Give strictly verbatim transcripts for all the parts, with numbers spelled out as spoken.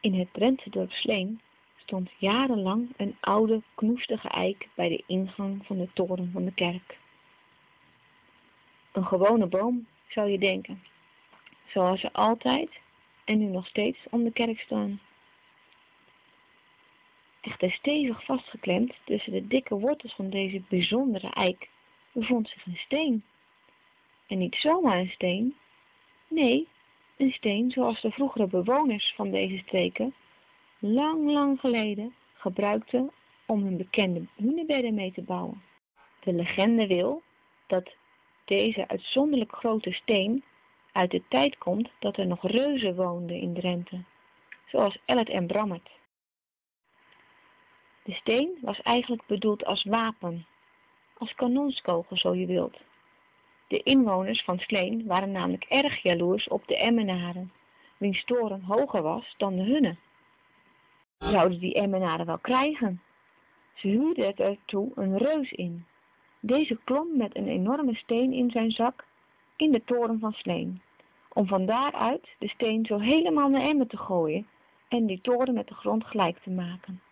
In het Drentse dorp Sleen stond jarenlang een oude, knoestige eik bij de ingang van de toren van de kerk. Een gewone boom, zou je denken, zoals ze altijd en nu nog steeds om de kerk staan. Echter stevig vastgeklemd tussen de dikke wortels van deze bijzondere eik bevond zich een steen. En niet zomaar een steen, nee, een steen zoals de vroegere bewoners van deze streken lang, lang geleden gebruikten om hun bekende hunebedden mee te bouwen. De legende wil dat deze uitzonderlijk grote steen uit de tijd komt dat er nog reuzen woonden in Drenthe, zoals Ellet en Brammert. De steen was eigenlijk bedoeld als wapen, als kanonskogel zo je wilt. De inwoners van Sleen waren namelijk erg jaloers op de Emmenaren, wiens toren hoger was dan de hunne. Zouden die Emmenaren wel krijgen? Ze huurden ertoe een reus in. Deze klom met een enorme steen in zijn zak in de toren van Sleen, om van daaruit de steen zo helemaal naar Emmen te gooien en die toren met de grond gelijk te maken.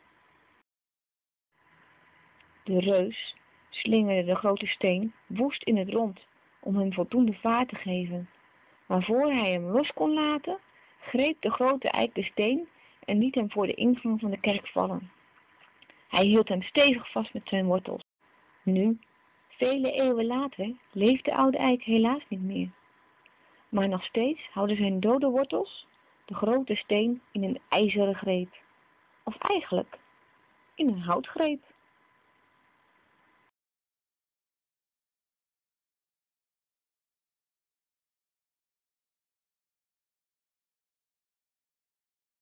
De reus slingerde de grote steen woest in het rond om hem voldoende vaart te geven, maar voor hij hem los kon laten, greep de grote eik de steen en liet hem voor de ingang van de kerk vallen. Hij hield hem stevig vast met zijn wortels. Nu, vele eeuwen later, leeft de oude eik helaas niet meer. Maar nog steeds houden zijn dode wortels de grote steen in een ijzeren greep. Of eigenlijk in een houtgreep.